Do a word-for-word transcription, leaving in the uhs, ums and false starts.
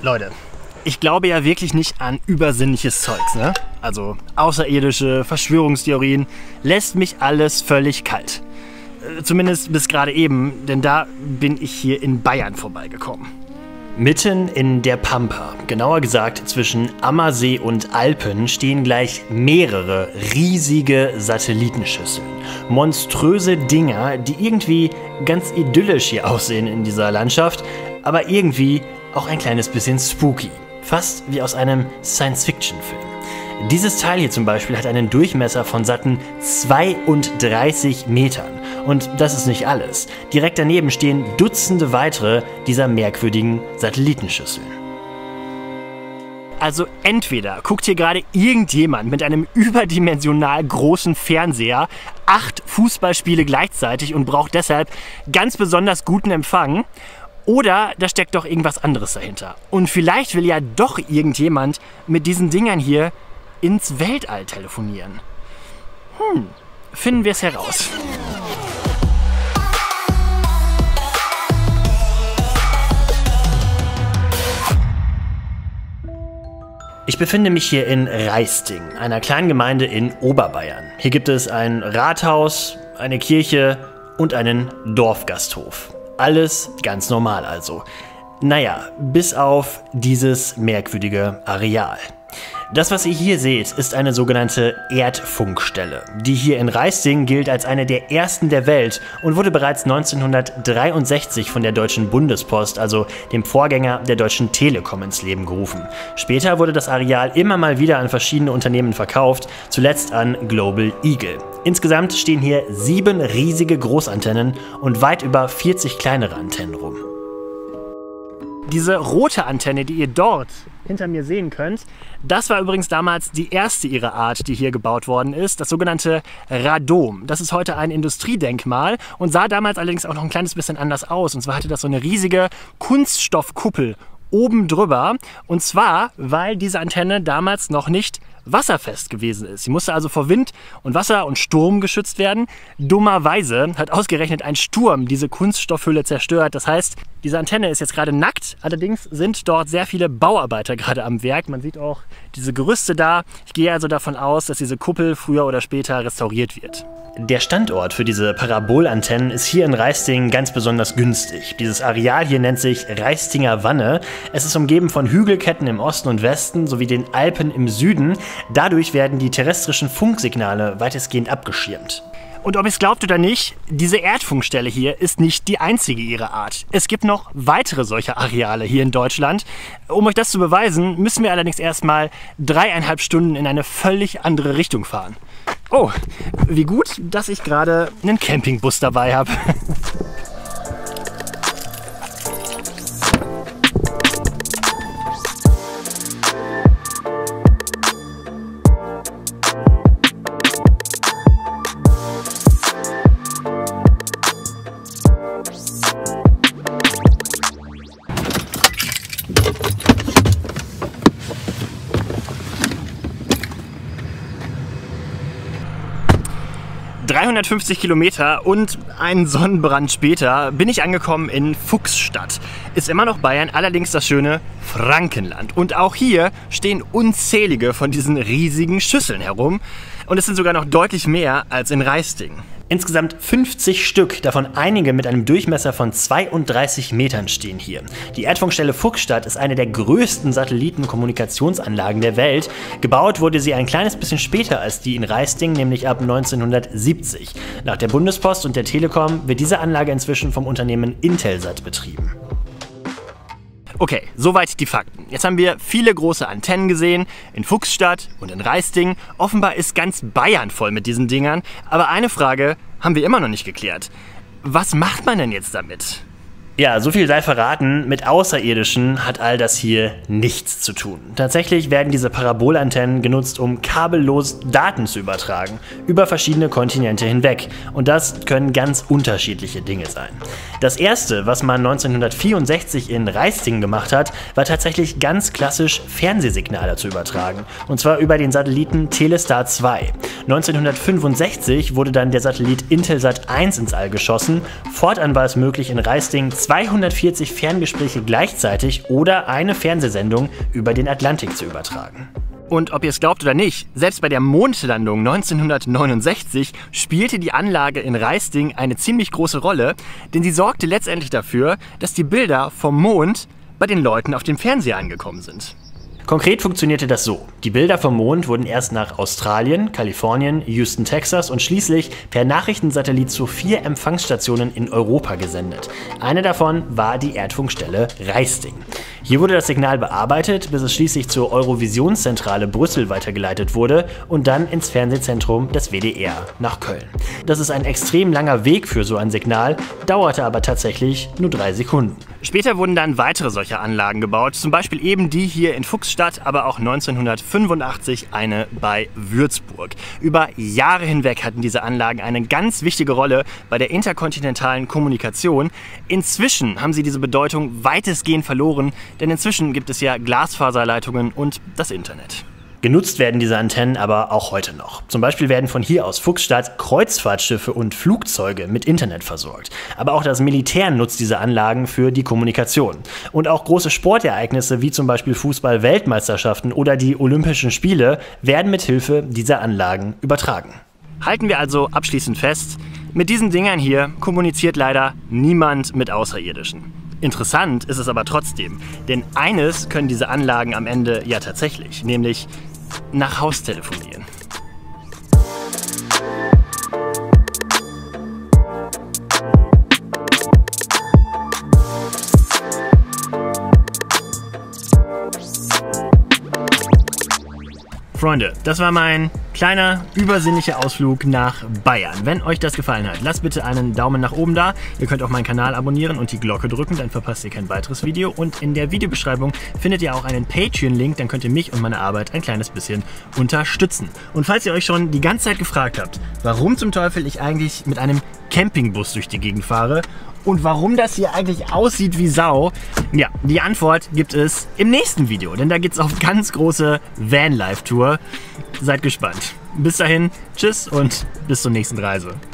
Leute, ich glaube ja wirklich nicht an übersinnliches Zeugs, ne? Also außerirdische Verschwörungstheorien lässt mich alles völlig kalt. Äh, zumindest bis gerade eben, denn da bin ich hier in Bayern vorbeigekommen. Mitten in der Pampa, genauer gesagt zwischen Ammersee und Alpen, stehen gleich mehrere riesige Satellitenschüsseln. Monströse Dinger, die irgendwie ganz idyllisch hier aussehen in dieser Landschaft, aber irgendwie auch ein kleines bisschen spooky. Fast wie aus einem Science-Fiction-Film. Dieses Teil hier zum Beispiel hat einen Durchmesser von satten zweiunddreißig Metern. Und das ist nicht alles. Direkt daneben stehen Dutzende weitere dieser merkwürdigen Satellitenschüsseln. Also entweder guckt hier gerade irgendjemand mit einem überdimensional großen Fernseher acht Fußballspiele gleichzeitig und braucht deshalb ganz besonders guten Empfang, oder da steckt doch irgendwas anderes dahinter. Und vielleicht will ja doch irgendjemand mit diesen Dingern hier ins Weltall telefonieren. Hm, finden wir es heraus. Ich befinde mich hier in Raisting, einer kleinen Gemeinde in Oberbayern. Hier gibt es ein Rathaus, eine Kirche und einen Dorfgasthof. Alles ganz normal also. Naja, bis auf dieses merkwürdige Areal. Das, was ihr hier seht, ist eine sogenannte Erdfunkstelle. Die hier in Raisting gilt als eine der ersten der Welt und wurde bereits neunzehnhundertdreiundsechzig von der Deutschen Bundespost, also dem Vorgänger der Deutschen Telekom, ins Leben gerufen. Später wurde das Areal immer mal wieder an verschiedene Unternehmen verkauft, zuletzt an Global Eagle. Insgesamt stehen hier sieben riesige Großantennen und weit über vierzig kleinere Antennen rum. Diese rote Antenne, die ihr dort hinter mir sehen könnt, das war übrigens damals die erste ihrer Art, die hier gebaut worden ist, das sogenannte Radom. Das ist heute ein Industriedenkmal und sah damals allerdings auch noch ein kleines bisschen anders aus. Und zwar hatte das so eine riesige Kunststoffkuppel oben drüber. Und zwar, weil diese Antenne damals noch nicht wasserfest gewesen ist. Sie musste also vor Wind und Wasser und Sturm geschützt werden. Dummerweise hat ausgerechnet ein Sturm diese Kunststoffhülle zerstört. Das heißt, diese Antenne ist jetzt gerade nackt. Allerdings sind dort sehr viele Bauarbeiter gerade am Werk. Man sieht auch diese Gerüste da. Ich gehe also davon aus, dass diese Kuppel früher oder später restauriert wird. Der Standort für diese Parabolantennen ist hier in Raisting ganz besonders günstig. Dieses Areal hier nennt sich Raistinger Wanne. Es ist umgeben von Hügelketten im Osten und Westen sowie den Alpen im Süden. Dadurch werden die terrestrischen Funksignale weitestgehend abgeschirmt. Und ob ihr es glaubt oder nicht, diese Erdfunkstelle hier ist nicht die einzige ihrer Art. Es gibt noch weitere solcher Areale hier in Deutschland. Um euch das zu beweisen, müssen wir allerdings erstmal dreieinhalb Stunden in eine völlig andere Richtung fahren. Oh, wie gut, dass ich gerade einen Campingbus dabei habe. dreihundertfünfzig Kilometer und einen Sonnenbrand später bin ich angekommen in Fuchsstadt. Ist immer noch Bayern, allerdings das schöne Frankenland. Und auch hier stehen unzählige von diesen riesigen Schüsseln herum. Und es sind sogar noch deutlich mehr als in Raisting. Insgesamt fünfzig Stück, davon einige mit einem Durchmesser von zweiunddreißig Metern stehen hier. Die Erdfunkstelle Fuchsstadt ist eine der größten Satellitenkommunikationsanlagen der Welt. Gebaut wurde sie ein kleines bisschen später als die in Raisting, nämlich ab neunzehnhundertsiebzig. Nach der Bundespost und der Telekom wird diese Anlage inzwischen vom Unternehmen Intelsat betrieben. Okay, soweit die Fakten. Jetzt haben wir viele große Antennen gesehen, in Fuchsstadt und in Raisting. Offenbar ist ganz Bayern voll mit diesen Dingern. Aber eine Frage haben wir immer noch nicht geklärt. Was macht man denn jetzt damit? Ja, so viel sei verraten, mit Außerirdischen hat all das hier nichts zu tun. Tatsächlich werden diese Parabolantennen genutzt, um kabellos Daten zu übertragen, über verschiedene Kontinente hinweg. Und das können ganz unterschiedliche Dinge sein. Das erste, was man neunzehnhundertvierundsechzig in Raisting gemacht hat, war tatsächlich ganz klassisch Fernsehsignale zu übertragen. Und zwar über den Satelliten Telestar zwei. neunzehnhundertfünfundsechzig wurde dann der Satellit Intelsat eins ins All geschossen. Fortan war es möglich, in Raisting zweihundertvierzig Ferngespräche gleichzeitig oder eine Fernsehsendung über den Atlantik zu übertragen. Und ob ihr es glaubt oder nicht, selbst bei der Mondlandung neunzehnhundertneunundsechzig spielte die Anlage in Raisting eine ziemlich große Rolle, denn sie sorgte letztendlich dafür, dass die Bilder vom Mond bei den Leuten auf dem Fernseher angekommen sind. Konkret funktionierte das so. Die Bilder vom Mond wurden erst nach Australien, Kalifornien, Houston, Texas und schließlich per Nachrichtensatellit zu vier Empfangsstationen in Europa gesendet. Eine davon war die Erdfunkstelle Raisting. Hier wurde das Signal bearbeitet, bis es schließlich zur Eurovisionszentrale Brüssel weitergeleitet wurde und dann ins Fernsehzentrum des W D R nach Köln. Das ist ein extrem langer Weg für so ein Signal, dauerte aber tatsächlich nur drei Sekunden. Später wurden dann weitere solcher Anlagen gebaut, zum Beispiel eben die hier in Fuchsstadt, aber auch neunzehnhundertfünfundachtzig eine bei Würzburg. Über Jahre hinweg hatten diese Anlagen eine ganz wichtige Rolle bei der interkontinentalen Kommunikation. Inzwischen haben sie diese Bedeutung weitestgehend verloren, denn inzwischen gibt es ja Glasfaserleitungen und das Internet. Genutzt werden diese Antennen aber auch heute noch. Zum Beispiel werden von hier aus Fuchsstadt Kreuzfahrtschiffe und Flugzeuge mit Internet versorgt. Aber auch das Militär nutzt diese Anlagen für die Kommunikation. Und auch große Sportereignisse wie zum Beispiel Fußball-Weltmeisterschaften oder die Olympischen Spiele werden mit Hilfe dieser Anlagen übertragen. Halten wir also abschließend fest, mit diesen Dingern hier kommuniziert leider niemand mit Außerirdischen. Interessant ist es aber trotzdem, denn eines können diese Anlagen am Ende ja tatsächlich, nämlich nach Haus telefonieren. Freunde, das war mein kleiner, übersinnlicher Ausflug nach Bayern. Wenn euch das gefallen hat, lasst bitte einen Daumen nach oben da. Ihr könnt auch meinen Kanal abonnieren und die Glocke drücken, dann verpasst ihr kein weiteres Video. Und in der Videobeschreibung findet ihr auch einen Patreon-Link, dann könnt ihr mich und meine Arbeit ein kleines bisschen unterstützen. Und falls ihr euch schon die ganze Zeit gefragt habt, warum zum Teufel ich eigentlich mit einem Campingbus durch die Gegend fahre und warum das hier eigentlich aussieht wie Sau, ja, die Antwort gibt es im nächsten Video, denn da geht es auf ganz große Vanlife-Tour. Seid gespannt. Bis dahin, tschüss und bis zur nächsten Reise.